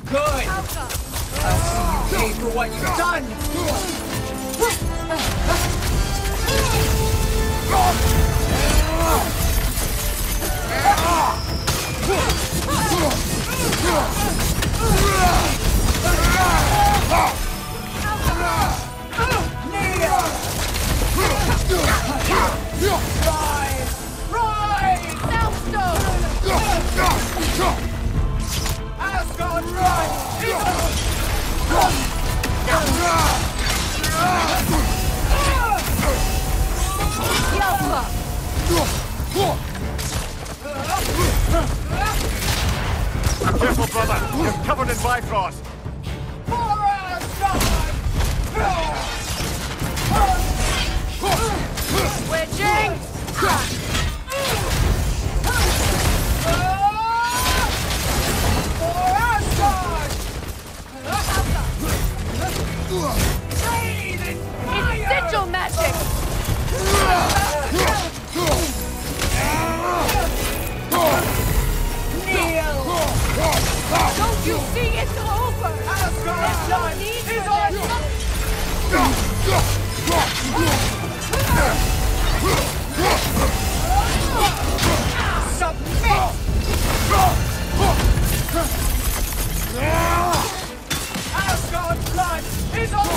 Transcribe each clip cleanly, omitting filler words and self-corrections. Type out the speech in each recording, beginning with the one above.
Good! I'll see you pay for what you've done! Asgard, run! Careful, brother! You're covered in Bifrost! For Asgard! Switching! For Asgard! Blade and fire! It's sigil magic! Kneel! Don't you see it's over? Asgard's blood is on you! Submit! Asgard's blood is on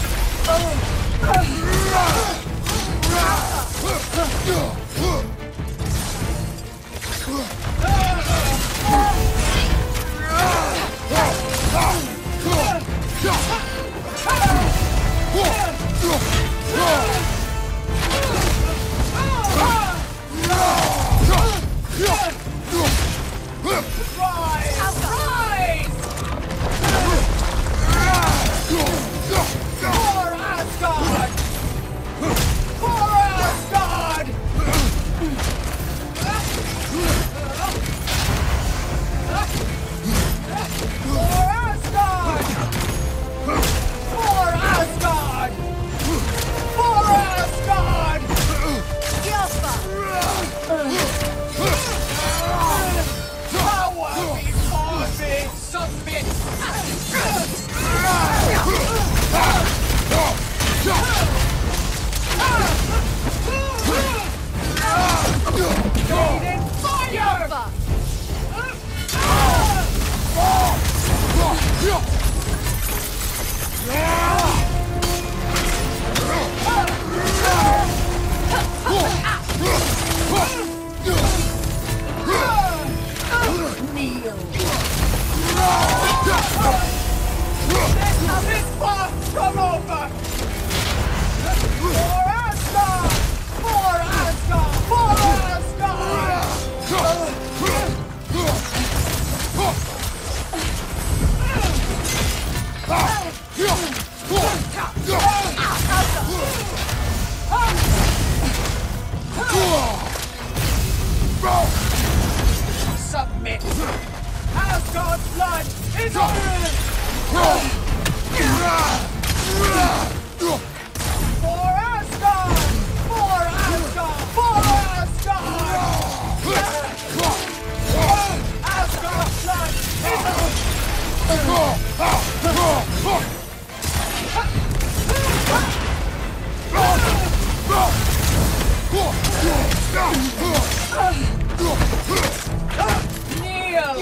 Submit! Asgard's blood is on you! For Asgard! For Asgard! For Asgard! Asgard's blood is Kneel!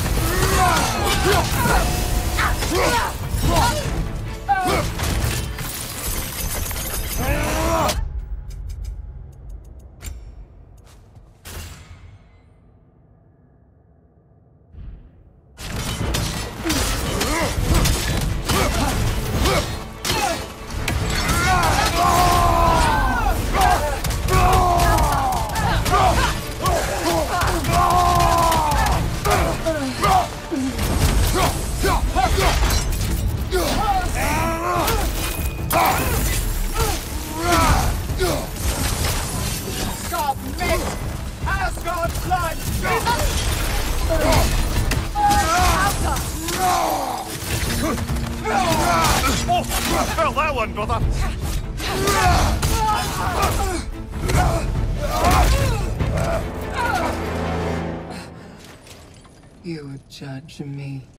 Asgard's blood Oh, felt that one, brother! You would judge me.